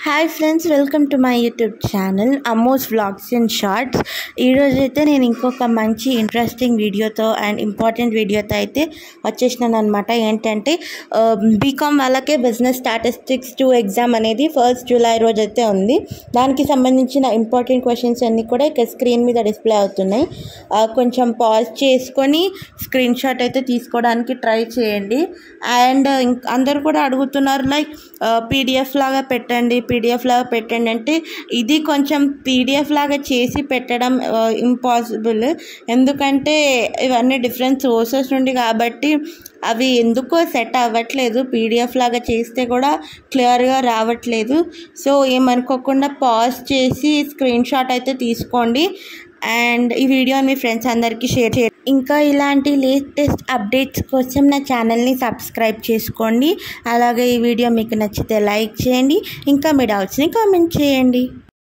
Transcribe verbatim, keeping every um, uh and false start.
Hi friends, welcome to my YouTube channel Ammos vlogs and shorts. ఈరోజు అయితే నేను ఇంకొక మంచి ఇంట్రెస్టింగ్ వీడియోతో అండ్ ఇంపార్టెంట్ వీడియోతో అయితే వచ్చేసినాను అనమాట. ఏంటంటే బీకామ్ వాళ్ళకే బిజినెస్ స్టాటిస్టిక్స్ టూ ఎగ్జామ్ అనేది ఫస్ట్ జూలై రోజు అయితే ఉంది. దానికి సంబంధించిన ఇంపార్టెంట్ క్వశ్చన్స్ అన్నీ కూడా ఇక్కడ స్క్రీన్ మీద డిస్ప్లే అవుతున్నాయి. కొంచెం పాజ్ చేసుకొని స్క్రీన్ షాట్ అయితే తీసుకోవడానికి ట్రై చేయండి. అండ్ అందరు కూడా అడుగుతున్నారు లైక్ పీడిఎఫ్ లాగా పెట్టండి పీడిఎఫ్ లాగా పెట్టండి అంటే ఇది కొంచెం పీడిఎఫ్ లాగా చేసి పెట్టడం ఇంపాసిబుల్. ఎందుకంటే ఇవన్నీ డిఫరెంట్ సోర్సెస్ నుండి కాబట్టి అవి ఎందుకో సెట్ అవ్వట్లేదు. పీడిఎఫ్ లాగా చేస్తే కూడా క్లియర్గా రావట్లేదు. సో ఏమనుకోకుండా పాజ్ చేసి స్క్రీన్ షాట్ అయితే తీసుకోండి అండ్ ఈ వీడియోని మీ ఫ్రెండ్స్ అందరికీ షేర్ చేయండి. ఇంకా ఇలాంటి లేటెస్ట్ అప్డేట్స్ కోసం నా ఛానల్ని సబ్స్క్రైబ్ చేసుకోండి. అలాగే ఈ వీడియో మీకు నచ్చితే లైక్ చేయండి. ఇంకా మీ డౌట్స్ని కామెంట్ చేయండి.